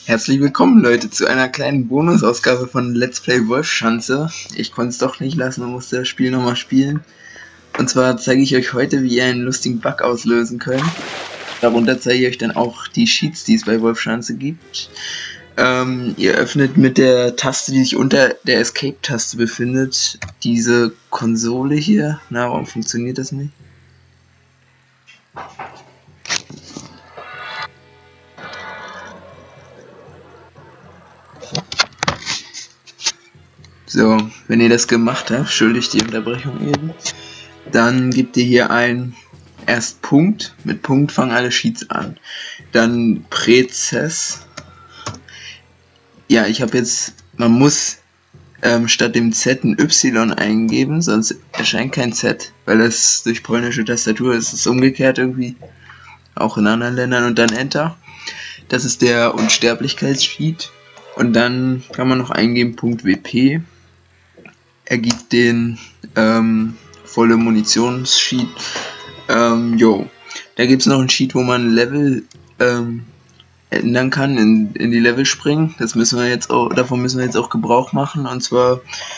Herzlich willkommen, Leute, zu einer kleinen Bonusausgabe von Let's Play Wolfschanze. Ich konnte es doch nicht lassen und musste das Spiel nochmal spielen. Und zwar zeige ich euch heute, wie ihr einen lustigen Bug auslösen könnt. Darunter zeige ich euch dann auch die Cheats, die es bei Wolfschanze gibt. Ihr öffnet mit der Taste, die sich unter der Escape-Taste befindet, diese Konsole hier. Na, warum funktioniert das nicht? So, wenn ihr das gemacht habt, entschuldigt die Unterbrechung eben, dann gebt ihr hier ein erst Punkt, mit Punkt fangen alle Sheets an, dann Präzess. Ja, ich habe jetzt, man muss statt dem Z ein Y eingeben, sonst erscheint kein Z, weil das durch polnische Tastatur ist, es umgekehrt irgendwie, auch in anderen Ländern, und dann Enter. Das ist der Unsterblichkeitssheet, und dann kann man noch eingeben .wp. Ergibt den volle Munitionssheet. Da gibt es noch einen Sheet, wo man Level ändern kann, in die Level springen. Das müssen wir jetzt auch, davon müssen wir jetzt auch Gebrauch machen, und zwar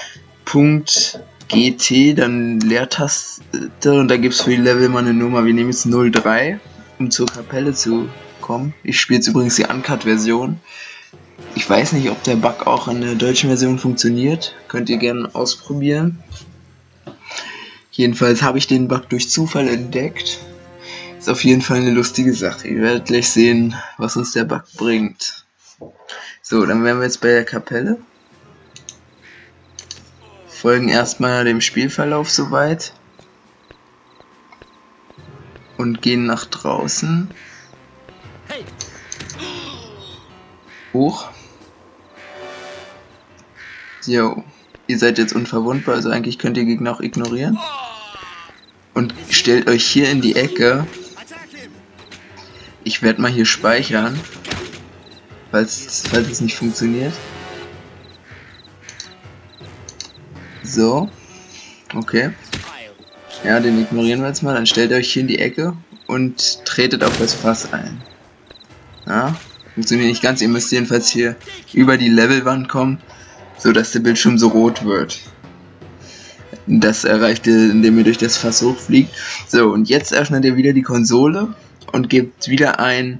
.gt, dann Leertaste, und da gibt es für die Level mal eine Nummer. Wir nehmen jetzt 03, um zur Kapelle zu kommen. Ich spiele jetzt übrigens die Uncut-Version. Ich weiß nicht, ob der Bug auch in der deutschen Version funktioniert. Könnt ihr gerne ausprobieren. Jedenfalls habe ich den Bug durch Zufall entdeckt. Ist auf jeden Fall eine lustige Sache. Ihr werdet gleich sehen, was uns der Bug bringt. So, dann wären wir jetzt bei der Kapelle. Folgen erstmal dem Spielverlauf soweit. Und gehen nach draußen. Hoch. Jo, ihr seid jetzt unverwundbar, also eigentlich könnt ihr Gegner auch ignorieren. Und stellt euch hier in die Ecke. Ich werde mal hier speichern, falls es nicht funktioniert. So, okay. Ja, den ignorieren wir jetzt mal. Dann stellt ihr euch hier in die Ecke und tretet auf das Fass ein. Ja, funktioniert nicht ganz. Ihr müsst jedenfalls hier über die Levelwand kommen, so dass der Bildschirm so rot wird. Das erreicht ihr, indem ihr durch das Fass hochfliegt. So, und jetzt öffnet ihr wieder die Konsole und gebt wieder ein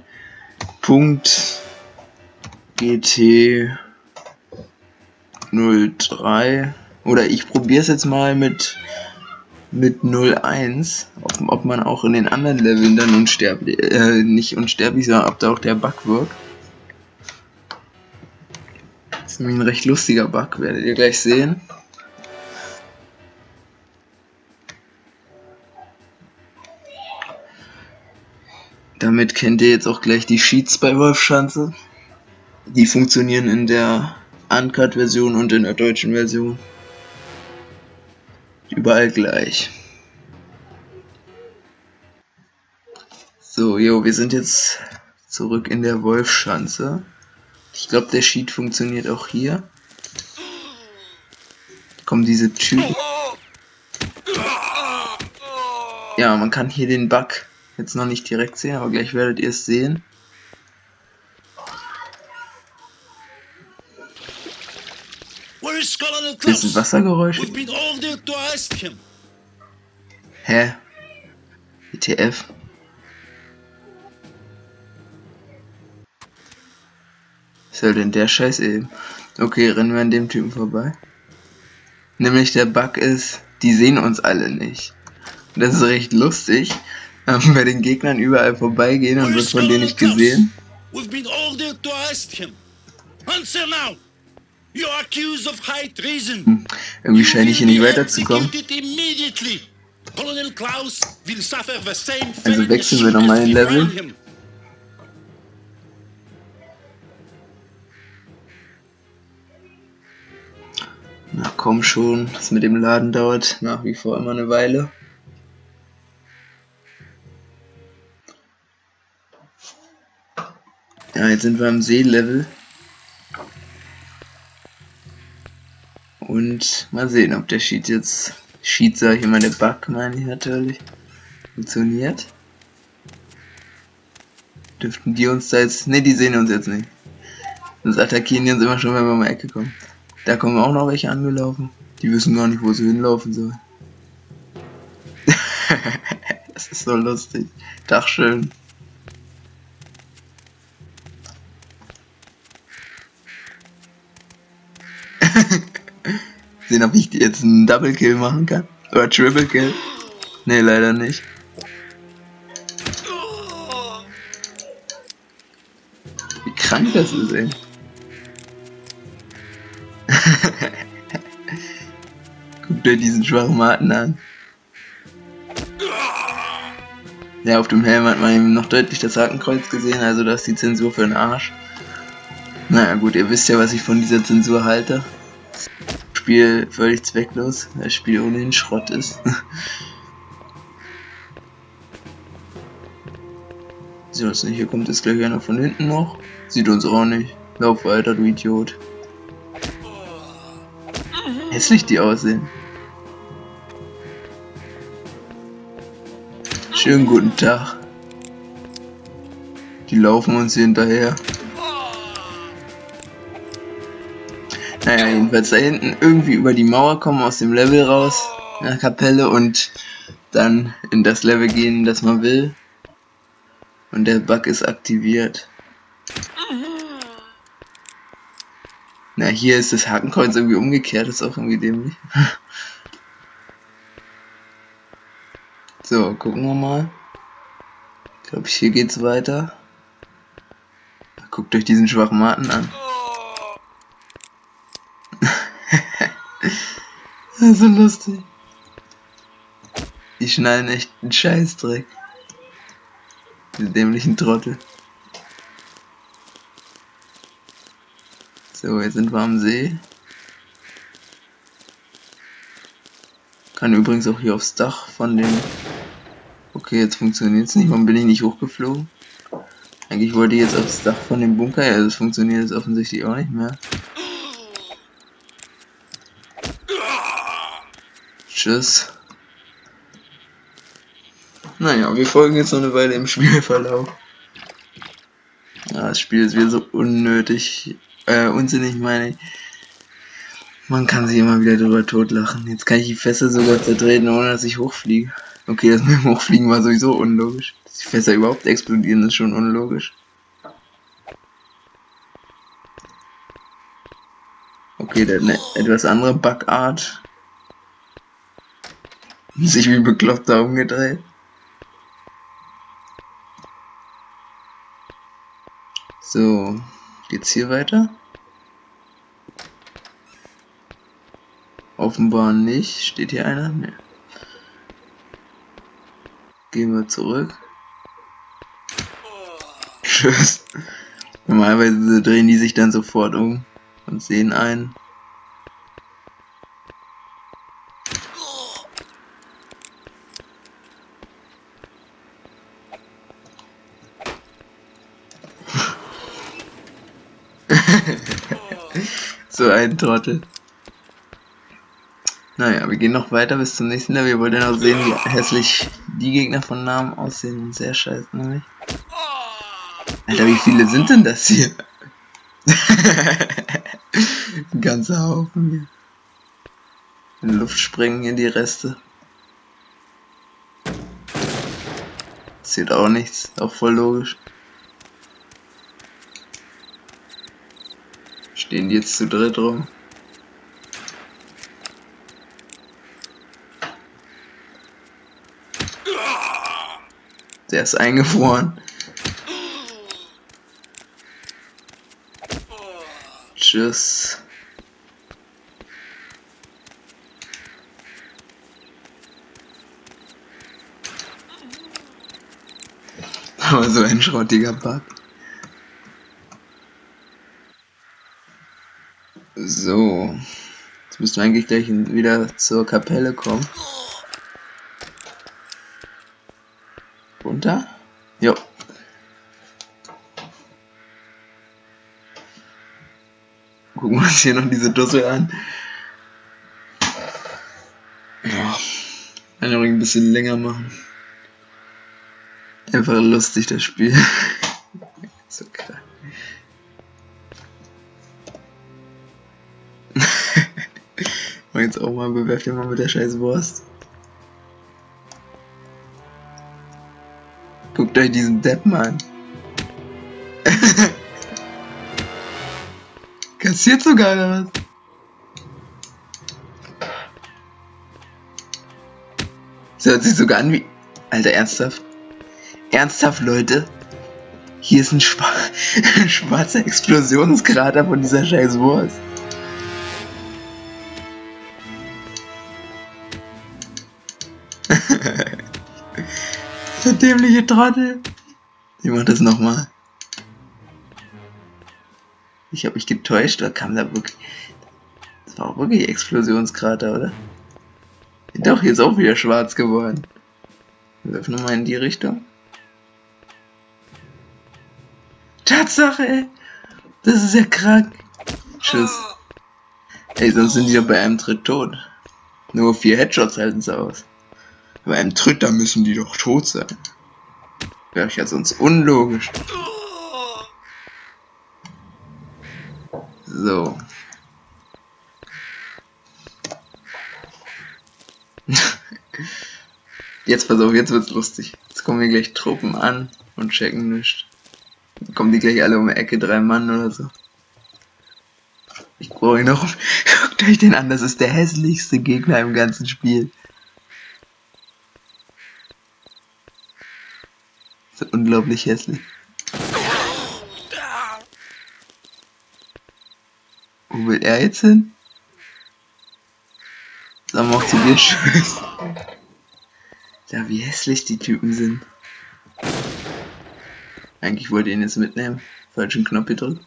.gt03, oder ich probiere es jetzt mal mit 01, ob man auch in den anderen Leveln dann unsterblich, nicht unsterblich, sondern ob da auch der Bug wirkt. Das ist nämlich ein recht lustiger Bug, werdet ihr gleich sehen. Damit kennt ihr jetzt auch gleich die Sheets bei Wolfschanze. Die funktionieren in der Uncut-Version und in der deutschen Version. Überall gleich. So, wir sind jetzt zurück in der Wolfschanze. Ich glaube, der Sheet funktioniert auch hier. Kommen diese Typen. Ja, man kann hier den Bug jetzt noch nicht direkt sehen, aber gleich werdet ihr es sehen. Das sind Wassergeräusche. Hä? WTF? Was soll denn der Scheiß eben? Okay, rennen wir an dem Typen vorbei. Nämlich der Bug ist, die sehen uns alle nicht. Und das ist recht lustig. Bei den Gegnern überall vorbeigehen und wird von denen nicht gesehen. Irgendwie scheine ich hier nicht weiterzukommen. Also wechseln wir nochmal den Level. Na komm schon, das mit dem Laden dauert nach wie vor immer eine Weile. Ja, jetzt sind wir am Seelevel. Und mal sehen, ob der Sheet jetzt, sag ich immer, der Bug meine ich natürlich, funktioniert. Dürften die uns da jetzt, ne, die sehen uns jetzt nicht. Das attackieren die uns immer schon, wenn wir um die Ecke kommen. Da kommen auch noch welche angelaufen. Die wissen gar nicht, wo sie hinlaufen sollen. Das ist so lustig. Dachschön. Sehen, ob ich jetzt einen Double Kill machen kann. Oder Triple Kill. Ne, leider nicht. Wie krank das ist, ey. Guckt euch diesen Schwachmaten an. Ja, auf dem Helm hat man eben noch deutlich das Hakenkreuz gesehen, also das ist die Zensur für den Arsch. Naja gut, ihr wisst ja, was ich von dieser Zensur halte. Das Spiel völlig zwecklos, weil das Spiel ohnehin Schrott ist. So, hier kommt jetzt gleich einer von hinten noch. Sieht uns auch nicht. Lauf weiter, du Idiot. Hässlich die aussehen. Schönen guten Tag. Die laufen uns hier hinterher. Naja, jedenfalls da hinten irgendwie über die Mauer kommen, aus dem Level raus, in der Kapelle, und dann in das Level gehen, das man will. Und der Bug ist aktiviert. Na, hier ist das Hakenkreuz irgendwie umgekehrt, ist auch irgendwie dämlich. So, gucken wir mal. Ich glaube, hier geht's weiter. Guckt euch diesen Schwachmaten an. Das ist so lustig. Die schnallen echt einen Scheißdreck. Diese dämlichen Trottel. So, jetzt sind wir am See. Kann übrigens auch hier aufs Dach von dem... Okay, jetzt funktioniert es nicht. Warum bin ich nicht hochgeflogen? Eigentlich wollte ich jetzt aufs Dach von dem Bunker. Ja, das funktioniert jetzt offensichtlich auch nicht mehr. Tschüss. Naja, wir folgen jetzt noch eine Weile im Spielverlauf. Ja, das Spiel ist wieder so unnötig, unsinnig, meine ich. Man kann sich immer wieder drüber totlachen. Jetzt kann ich die Fässer sogar zertreten, ohne dass ich hochfliege. Okay, das mit dem Hochfliegen war sowieso unlogisch. Dass die Fässer überhaupt explodieren, ist schon unlogisch. Okay, der hat eine etwas andere Backart. Sich wie bekloppt da umgedreht. So, geht's hier weiter? Offenbar nicht. Steht hier einer? Ne. Gehen wir zurück. Tschüss. Normalerweise drehen die sich dann sofort um und sehen einen. So ein Trottel. Naja, wir gehen noch weiter bis zum nächsten Level. Wir wollen ja noch sehen, wie hässlich die Gegner von Namen aussehen. Sehr scheiße, nämlich. Alter, wie viele sind denn das hier? Ein ganzer Haufen hier. In die Luft sprengen hier die Reste. Passiert auch nichts, auch voll logisch. Stehen die jetzt zu dritt rum? Der ist eingefroren. Tschüss. Aber so ein schrottiger Bug. So. Jetzt müssen wir eigentlich gleich wieder zur Kapelle kommen. Runter? Jo. Gucken wir uns hier noch diese Dussel an. Ja. Kann ich auch ein bisschen länger machen. Einfach lustig, das Spiel. So klar. Mach jetzt auch mal, bewerft ihr mal mit der scheiß Wurst. Guckt euch diesen Deppen an. Kassiert sogar oder was? Das hört sich sogar an wie... Alter, ernsthaft? Ernsthaft, Leute? Hier ist ein schwarzer Explosionskrater von dieser scheiß Wurst. Der dämliche Trottel. Ich mach das nochmal. Ich hab mich getäuscht, da kam da wirklich... Das war auch wirklich Explosionskrater, oder? Doch, hier ist auch wieder schwarz geworden. Wir werfen nochmal in die Richtung. Tatsache, ey! Das ist ja krank. Tschüss. Ey, sonst sind die doch bei einem Tritt tot. Nur 4 Headshots halten sie aus. Bei einem Tritt, da müssen die doch tot sein. Wäre ja sonst unlogisch. So. Jetzt pass auf, jetzt wird's lustig. Jetzt kommen hier gleich Truppen an und checken nichts. Dann kommen die gleich alle um die Ecke, 3 Mann oder so. Ich brauche ihn noch. Guckt euch den an, das ist der hässlichste Gegner im ganzen Spiel. Das ist unglaublich hässlich. Wo will er jetzt hin? Sagen wir auch zu dir Tschüss. Ja, wie hässlich die Typen sind. Eigentlich wollte ich ihn jetzt mitnehmen. Falschen Knopf gedrückt.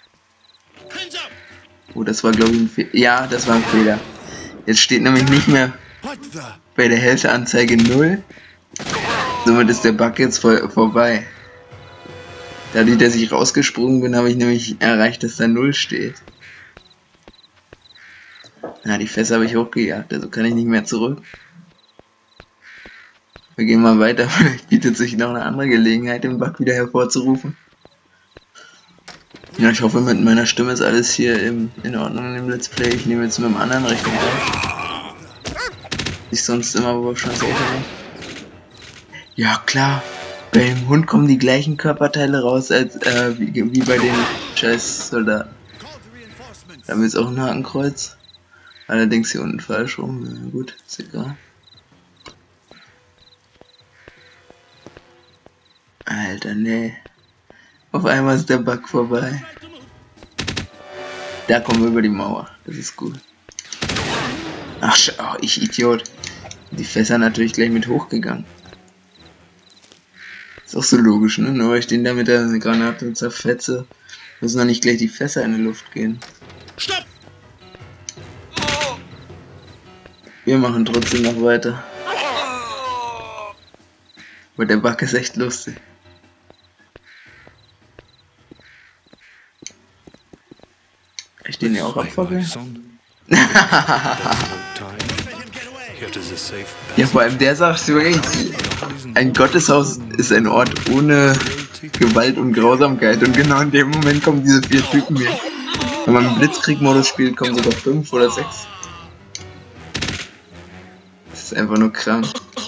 Oh, das war glaube ich ein Fehler. Ja, das war ein Fehler. Jetzt steht nämlich nicht mehr bei der Hälfteanzeige 0. Somit ist der Bug jetzt vorbei. Dadurch, dass ich rausgesprungen bin, habe ich nämlich erreicht, dass da 0 steht. Na, die Fässer habe ich hochgejagt, also kann ich nicht mehr zurück. Wir gehen mal weiter, vielleicht bietet sich noch eine andere Gelegenheit, den Bug wieder hervorzurufen. Ja, ich hoffe, mit meiner Stimme ist alles hier in Ordnung im Let's Play. Ich nehme jetzt mit dem anderen Rechner auf. Ich sonst immer, wo ich schon so aufnehme. Ja, klar. Bei dem Hund kommen die gleichen Körperteile raus, als wie bei den scheiß Soldaten. Da haben wir jetzt auch ein Hakenkreuz. Allerdings hier unten falsch rum. Na gut, ist egal. Alter, nee. Auf einmal ist der Bug vorbei. Da kommen wir über die Mauer. Das ist gut. Ach, oh, ich Idiot. Die Fässer natürlich gleich mit hochgegangen. Ist auch so logisch, ne? Nur weil ich den da mit der Granate zerfetze, müssen noch nicht gleich die Fässer in die Luft gehen. Stopp! Wir machen trotzdem noch weiter. Aber der Bug ist echt lustig. Kann ich den ja auch abfackeln? Ja, vor allem der sagt wirklich, ein Gotteshaus ist ein Ort ohne Gewalt und Grausamkeit. Und genau in dem Moment kommen diese 4 Typen hier. Wenn man im Blitzkrieg-Modus spielt, kommen sogar 5 oder 6. Das ist einfach nur krank.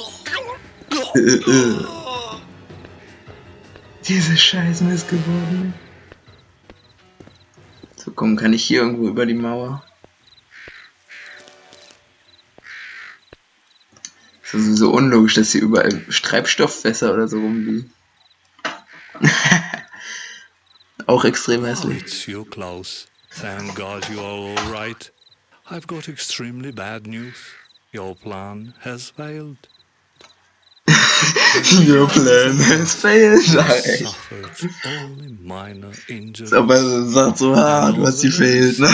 Diese scheiß Missgeborenen. So, komm, kann ich hier irgendwo über die Mauer? Das ist so unlogisch, dass hier überall Treibstofffässer oder so rumliegen. Auch extrem hässlich. It's you, Klaus. Thank God you are all right. I've got extremely bad news. Your plan has failed. Your plan has failed. Ist aber sagt so hart, was sie fehlt, ne?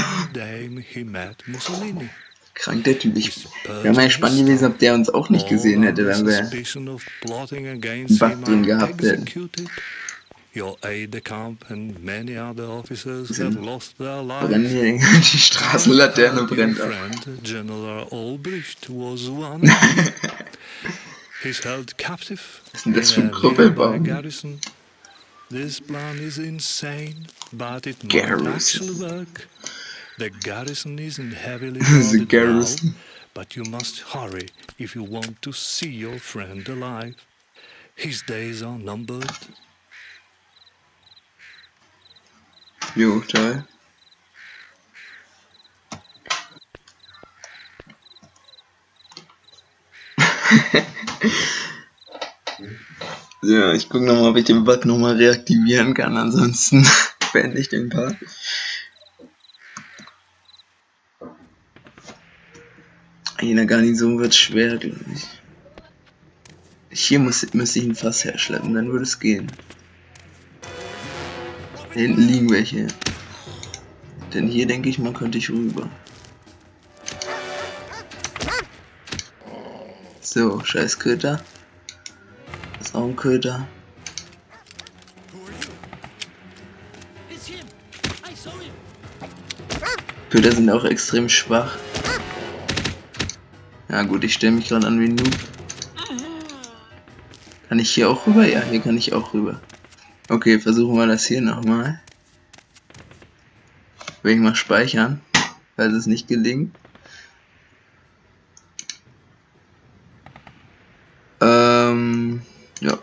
Krank der Typ. Ich wäre mal gespannt gewesen, ob der uns auch nicht gesehen hätte, wenn wir einen Bug drin gehabt hätten. Brennen hier die Straßenlaterne brennt ab. He's held captive. Was ist denn das für ein Krüppelbaum? This plan is insane, but it might actually work. The garrison isn't heavily The guarded now, garrison. but you must hurry if you want to see your friend alive. His days are numbered. Jo, toll. Ja, ich gucke nochmal, ob ich den Bug nochmal reaktivieren kann, ansonsten beende ich den Part. In der Garnison wird es schwer, glaube ich. Hier müsste ich ein Fass herschleppen, dann würde es gehen. Da hinten liegen welche. Denn hier, denke ich mal, könnte ich rüber. So, scheiß Köter. Das ist auch ein Köter. Köter sind auch extrem schwach. Ja gut, ich stelle mich gerade an wie ein Noob. Kann ich hier auch rüber? Ja, hier kann ich auch rüber. Okay, versuchen wir das hier nochmal. Will ich mal speichern, falls es nicht gelingt. Ja.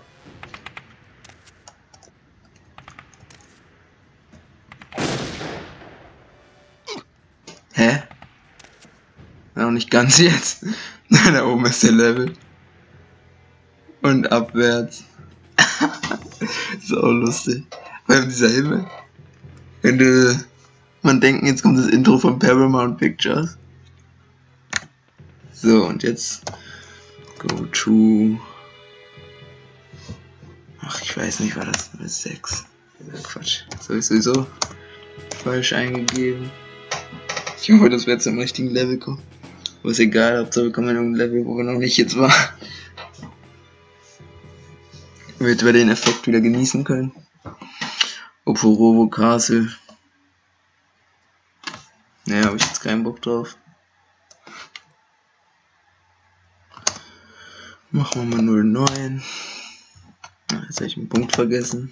Hä? Noch nicht ganz jetzt. Da oben ist der Level. Und abwärts. Ist auch lustig. Weil dieser Himmel. Könnte man denken, jetzt kommt das Intro von Paramount Pictures. So, und jetzt go to. Ach, ich weiß nicht, war das 6? Quatsch. Das habe ich sowieso falsch eingegeben. Ich hoffe, dass wir jetzt am richtigen Level kommen. Aber ist egal, Hauptsache wir kommen in irgendein Level, wo wir noch nicht jetzt waren. Damit wir den Effekt wieder genießen können. Oporovo Castle. Naja, habe ich jetzt keinen Bock drauf. Machen wir mal 09. Jetzt habe ich einen Punkt vergessen.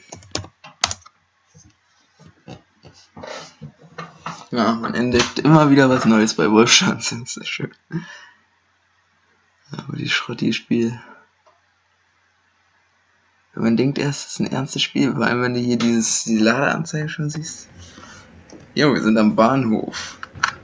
Ja, man entdeckt immer wieder was Neues bei Wolfschanz. Das ist schön. Aber die Schrotti-Spiel. Wenn man denkt erst, es ist ein ernstes Spiel, vor allem wenn du hier die Ladeanzeige schon siehst. Jo, wir sind am Bahnhof.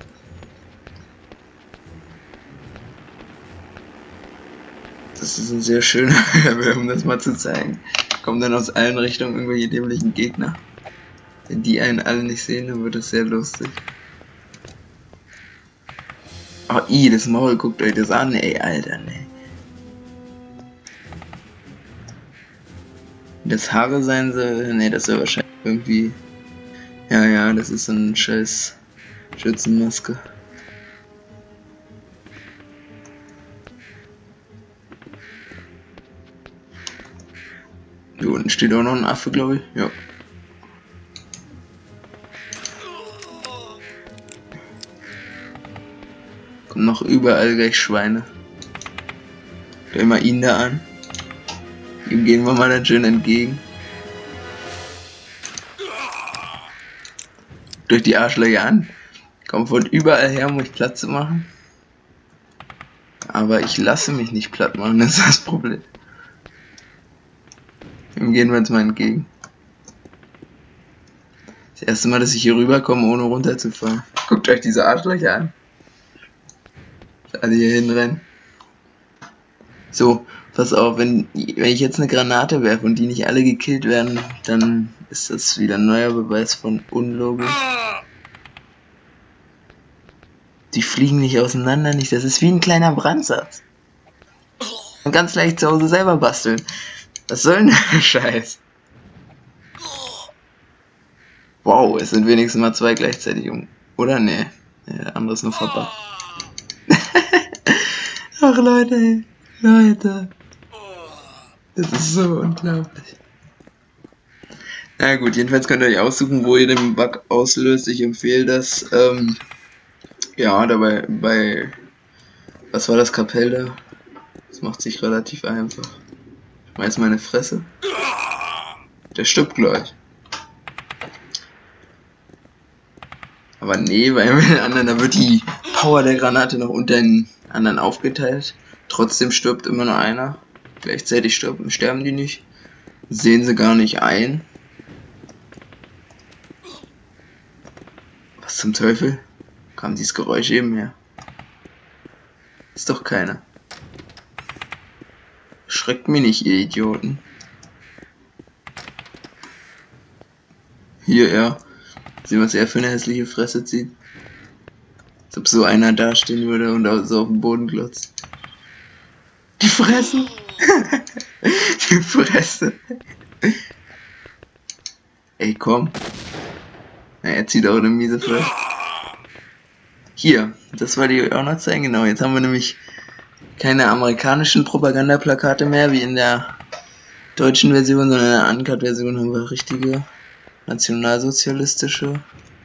Das ist ein sehr schöner Level, um das mal zu zeigen. Kommen dann aus allen Richtungen irgendwelche dämlichen Gegner. Wenn die einen alle nicht sehen, dann wird das sehr lustig. Oh, das Maul, guckt euch das an, ey, Alter, ne. Das Haare sein soll, ne, das soll wahrscheinlich irgendwie... Ja, das ist so ein scheiß Schützenmaske. Hier unten steht auch noch ein Affe, glaube ich. Ja. Kommen noch überall gleich Schweine. Stellen wir ihn da an. Ihm gehen wir mal dann schön entgegen. Durch die Arschlöcher an. Kommt von überall her, um euch Platz zu machen. Aber ich lasse mich nicht platt machen, das ist das Problem. Ihm gehen wir jetzt mal entgegen. Das erste Mal, dass ich hier rüberkomme, ohne runterzufallen. Guckt euch diese Arschlöcher an. Alle hier hinrennen. So, pass auf, wenn ich jetzt eine Granate werfe und die nicht alle gekillt werden, dann ist das wieder ein neuer Beweis von Unlogik. Die fliegen nicht auseinander, nicht. Das ist wie ein kleiner Brandsatz. Man kann es leicht zu Hause selber basteln. Was soll denn der Scheiß? Wow, es sind wenigstens mal 2 gleichzeitig um. Oder? Nee. Der andere ist nur verpackt. Ach Leute, ey. Leute. Das ist so unglaublich. Na gut, jedenfalls könnt ihr euch aussuchen, wo ihr den Bug auslöst. Ich empfehle das, ja, dabei bei, was war das Kapell da? Das macht sich relativ einfach. Ich schmeiß meine Fresse. Der stirbt gleich. Aber nee, bei den anderen, da wird die Power der Granate noch unter den anderen aufgeteilt. Trotzdem stirbt immer nur einer. Gleichzeitig sterben die nicht. Sehen sie gar nicht ein. Was zum Teufel? Kam dieses Geräusch eben her? Ist doch keiner. Schreckt mich nicht, ihr Idioten. Hier, ja. Sehen, was er für eine hässliche Fresse zieht. Als ob so einer dastehen würde und so auf dem Boden glotzt. Die Fresse! Die Fresse! Ey, komm. Ja, er zieht auch eine miese Fresse. Hier, das war die auch noch zeigen, genau. Jetzt haben wir nämlich keine amerikanischen Propagandaplakate mehr, wie in der deutschen Version, sondern in der Uncut-Version haben wir richtige nationalsozialistische.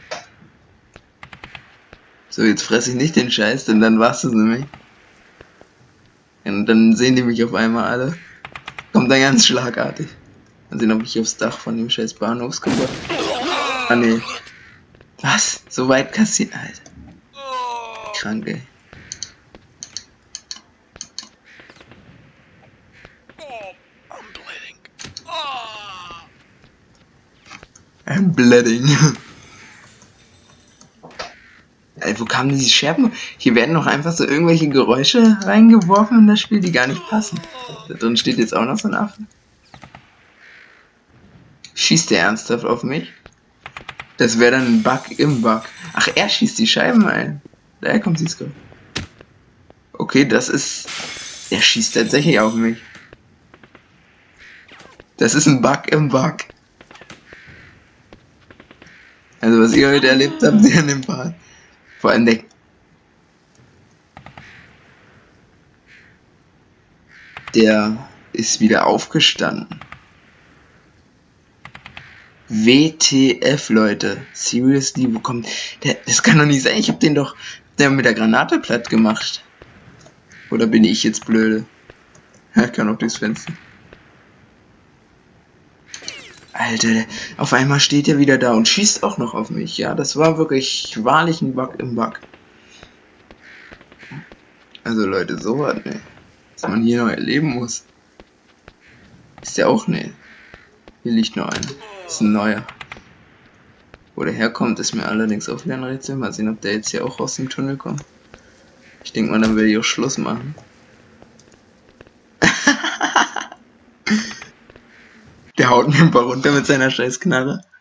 So, jetzt fresse ich nicht den Scheiß, denn dann war's es nämlich. Und dann sehen die mich auf einmal alle. Kommt dann ganz schlagartig. Mal sehen, ob ich aufs Dach von dem scheiß Bahnhofs komme. Ah, nee. Was? So weit kassiert, Alter. Krank, ey. I'm bleeding. Ey, wo kamen diese Scherben? Hier werden noch einfach so irgendwelche Geräusche reingeworfen in das Spiel, die gar nicht passen. Da drin steht jetzt auch noch so ein Affe. Schießt der ernsthaft auf mich? Das wäre dann ein Bug im Bug. Ach, er schießt die Scheiben ein. Daher kommt Cisco. Okay, das ist... Er schießt tatsächlich auf mich. Das ist ein Bug im Bug. Also was ihr heute erlebt habt, sehr an dem Part. Vor allem der ist wieder aufgestanden. WTF, Leute. Seriously, wo kommt... Das kann doch nicht sein. Ich hab den doch mit der Granate platt gemacht. Oder bin ich jetzt blöde? Ja, ich kann auch durchs Fenster. Alter, auf einmal steht er wieder da und schießt auch noch auf mich. Ja, das war wirklich wahrlich ein Bug im Bug. Also Leute, so was, ne? Was man hier noch erleben muss. Ist der auch, ne? Hier liegt noch einer. Ist ein neuer. Wo der herkommt, ist mir allerdings auch wieder ein Rätsel. Mal sehen, ob der jetzt hier auch aus dem Tunnel kommt. Ich denke mal, dann werde ich auch Schluss machen. Der haut mir ein paar runter mit seiner scheiß Knarre.